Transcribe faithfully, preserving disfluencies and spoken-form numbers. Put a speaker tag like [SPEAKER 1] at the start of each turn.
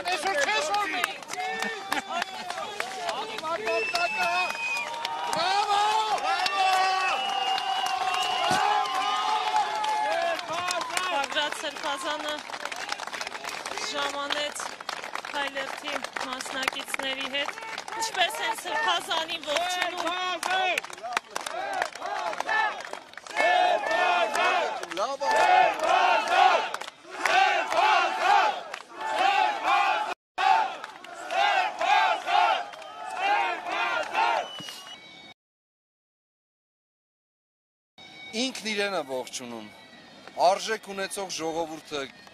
[SPEAKER 1] Անեսուր քեզ օրմի։ Բրավո։
[SPEAKER 2] Բագրատ Սրբազանը ժամանեց Քայլերթի մասնակիցների հետ, ինչպես են Սրբազանին ողջունում։
[SPEAKER 3] Ինքն իրեն է ողջունում, արժեք ունեցող ժողովուրդը